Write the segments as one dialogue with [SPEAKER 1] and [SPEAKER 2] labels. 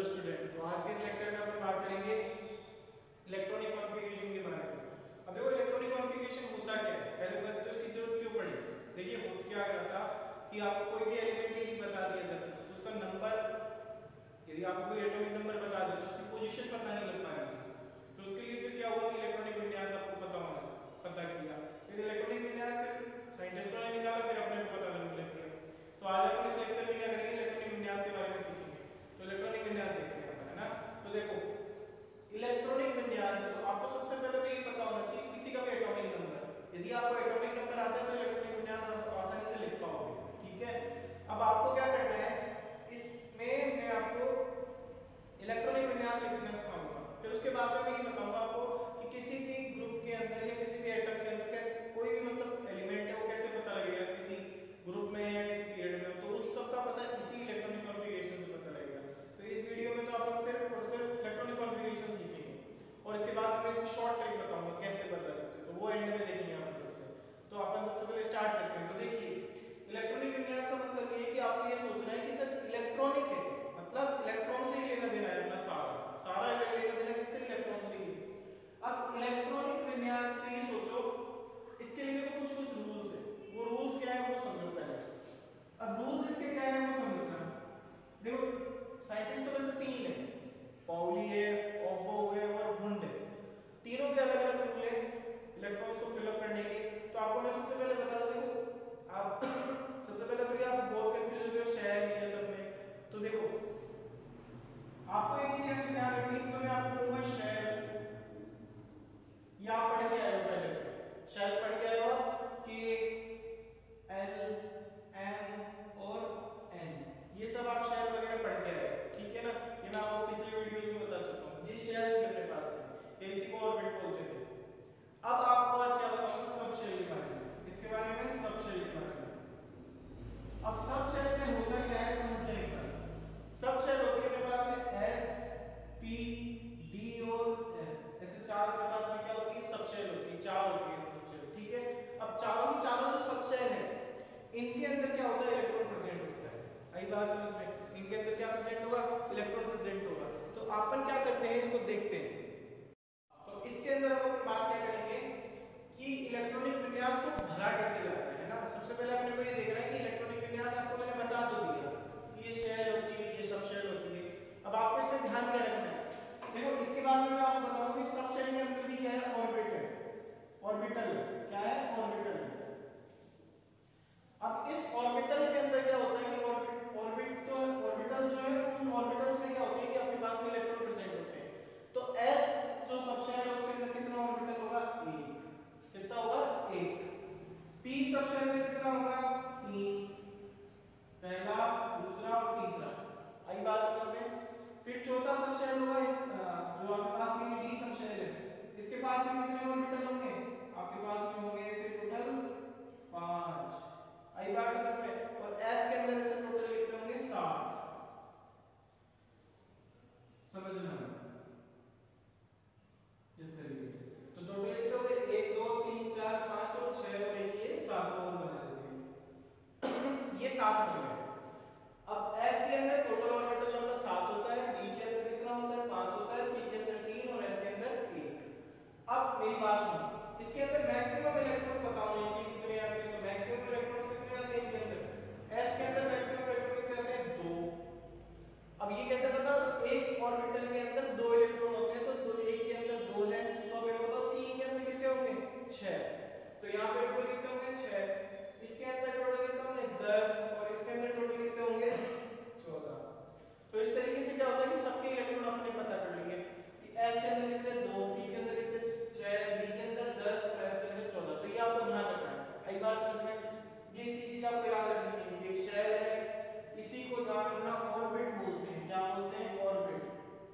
[SPEAKER 1] Student, तो आज के इस लेक्चर में अपन बात करेंगे इलेक्ट्रॉनिक कॉन्फ़िगरेशन के बारे में। अब देखो इलेक्ट्रॉनिक कॉन्फ़िगरेशन होता क्या है, पहले बात तो इसकी जरूरत क्यों पड़ी। देखिए हो क्या रहा था कि आपको कोई भी एलिमेंट यदि बता दिया जाता था तो उसका नंबर, यदि आपको कोई एटॉमिक नंबर बता दिया तो उसकी पोजीशन पता नहीं लग पा रही थी। तो उसके लिए फिर क्या हुआ कि इलेक्ट्रॉनिक विन्यास आपको पता किया, फिर इलेक्ट्रॉनिक विन्यास फिर साइंटिस्टों ने निकाला, फिर अपने को पता लगने लग गया। तो आज अपन इस लेक्चर में क्या करेंगे, इलेक्ट्रॉनिक विन्यास के बारे में सीखेंगे। तो इलेक्ट्रॉनिक विन्यास देखते हैं अपन, है ना। तो देखो इलेक्ट्रॉनिक विन्यास है तो आपको सबसे पहले तो ये पता होना चाहिए किसी का भी एटॉमिक नंबर। यदि आपको एटॉमिक नंबर आता है तो इलेक्ट्रॉनिक विन्यास आसानी से लिख पाओगे, ठीक है। अब आपको क्या करना है, इसमें मैं आपको इलेक्ट्रॉनिक विन्यास लिखना सिखाऊंगा, फिर उसके बाद में मैं ये बताऊंगा आपको कि किसी भी ग्रुप के अंदर या किसी भी एटम के अंदर कैसे कोई भी मतलब एलिमेंट है वो कैसे पता लगेगा किसी ग्रुप में या किसी पीरियड में, तो उस सब का पता इसी इलेक्ट्रॉनिक कॉन्फ़िगरेशन से पता लगेगा। तो इस वीडियो में तो अपन सिर्फ और सिर्फ इलेक्ट्रॉनिक कॉन्फ़िगरेशन सीखेंगे और इसके बाद मैं इसकी शॉर्ट ट्रिक बताऊंगा कैसे पता लगता है, तो वो एंड में देखेंगे अपन सबसे। तो अपन सबसे पहले स्टार्ट करते हैं। तो देखिए इलेक्ट्रॉनिक विन्यास का मतलब ये है कि आपको ये सोचना है कि सर इलेक्ट्रॉनिक है, मतलब इलेक्ट्रॉन से ही लेना देना है अपना सारा लेना देना किससे, इलेक्ट्रॉन से ही। अब इलेक्ट्रॉनिक विन्यास में ये सोचो, इसके लिए देखो कुछ रूल्स है, वो रूल्स क्या है वो समझो पहले। अब रूल्स इसके क्या है वो समझना। देखो साइंटिस्टों में से तीन है, पाउली है, ऑब्बो है और वुंड है। तीनों के अलग अलग रूल है इलेक्ट्रॉन्स को फिलअप करने के। तो आपको मैं सबसे पहले बता दूं, देखो आप सबसे पहले तो ये आप बहुत कंफ्यूज होते हो शेल ये सब में। तो देखो आपको एक चीज ऐसे ध्यान रखनी है, तो मैं आपको कहूंगा शेल, या पढ़ के आए हो पहले से, शेल पढ़ के आए हो कि एल एम और एन, ये सब आप शेल वगैरह पढ़ के आए हो, ठीक है ना। ये मैं आपको पिछले वीडियोस में बता चुका हूँ। ये शेल थी अपने पास है, इसी को ऑर्बिट बोलते थे। अब आपको आज क्या बताऊंगा, सब शेल के बारे में, इसके बारे में सब शेल के बारे में। अब सब शेल में होता क्या है समझ लें एक बार। सब शेल होती है अपने पास में एस पी डी और एफ, ऐसे चार अपने पास में क्या होती है, सब शेल होती है, चार होती है सब शेल, ठीक है। अब चारों की चारों जो सब शेल है इनके अंदर क्या होता है, इलेक्ट्रॉन प्रेजेंट होता है। आई बात समझ में, इनके अंदर क्या प्रेजेंट होगा, इलेक्ट्रॉन प्रेजेंट होगा। तो अपन क्या करते हैं, इसको देखते हैं। तो इसके अंदर अपन बात क्या करेंगे कि इलेक्ट्रॉनिक विन्यास को भरा कैसे जाता है ना। सबसे पहले अपने को ये देखना है कि इलेक्ट्रॉनिक विन्यास आपको मैंने बता तो दिया, ये शेल होती है, ये सब शेल होती है। अब आपको इसमें ध्यान क्या रखना है, देखो इसके बाद में मैं आपको बताऊंगा कि सब शेल के अंदर भी क्या है, ऑर्बिटल, ऑर्बिटल क्या है, ऑर्बिटल। अब इस ऑर्बिटल के अंदर क्या होता है कि ऑर्बिटल्स जो है उन ऑर्बिटल्स में क्या होते हैं कि आपके पास में इलेक्ट्रॉन प्रेजेंट होते हैं। तो s जो सब शेल है उसके अंदर कितना ऑर्बिटल होगा, एक। कितना होगा, एक। p सब शेल में कितना होगा, तीन, पहला दूसरा और तीसरा। आई बात समझ में। फिर चौथा सब शेल होगा इस जो आपके पास में d सब शेल है, इसके पास में कितने ऑर्बिटल होंगे, आपके पास में होंगे ऐसे टोटल 5। आई बात समझ में। और f के अंदर ऐसे टोटल कितने होंगे, 7। समझना इस तरीके से। तो टोटल कितने हो गए, 1 2 3 4 5 और 6 और एक ये 7 और बना देते हैं। ये 7 बन गए। अब f के अंदर टोटल ऑर्बिटल नंबर 7 होता है, d के अंदर कितना होता है, 5 होता है, p के अंदर 3 और s के अंदर 1। अब मेरी बात सुनो, इसके अंदर मैक्सिमम इलेक्ट्रॉन पता होने चाहिए कितने आते हैं। तो मैक्सिमम इलेक्ट्रॉन्स कितने आते हैं इनके अंदर, s के अंदर मैक्सिमम इलेक्ट्रॉन कितने आते हैं, 2। अब ये कैसे पता, तो एक ऑर्बिटल के अंदर 2 इलेक्ट्रॉन होते हैं, तो एक के अंदर 2 है, तो अब ये बताओ 3 के अंदर कितने होंगे, 6। तो यहाँ पे टोटल कितने होंगे, 6। इसके अंदर टोटल कितने होंगे, 10 और इसके अंदर टोटल कितने होंगे, 14। तो इस तरीके से क्या होता है कि सबके इलेक्ट्रॉन आपने पता कर लिए कि s के अंदर कितने 2, p के अंदर कितने 6, d के अंदर 10 और f के अंदर 14। तो ये आपको ध्यान रखना है। आई बात समझ में। ये चीज आपको याद रखनी है, ये शेल है, इसी को ध्यान रखना, ऑर्बिट बोलते हैं। क्या बोलते हैं, ऑर्बिट,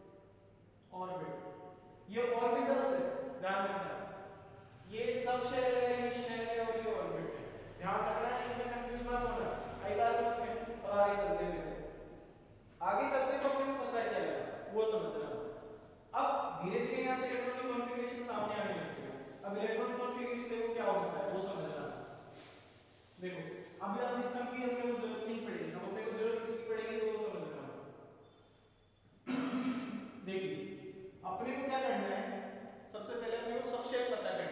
[SPEAKER 1] ऑर्बिट। ये ऑर्बिटल्स है, ध्यान रखना। ये सब शेल है, ये शेल है और ये ऑर्बिट है, ध्यान रखना है, इनमें कंफ्यूज मत होना। आई बात समझ में। और आगे चलते हैं, आगे चलते तो अपने को पता क्या लगा वो समझना। अब धीरे धीरे यहाँ से इलेक्ट्रॉनिक कॉन्फ़िगरेशन सामने आने लगती है। अब इलेक्ट्रॉनिक कॉन्फ़िगरेशन देखो क्या होता है वो समझना। देखो अभी अब इस सब की अपने को जरूरत नहीं पड़ेगी, अब अपने को जरूरत किसकी पड़ेगी तो वो समझना। अपने को क्या करना है, सबसे पहले अपने को सब शेल पता करना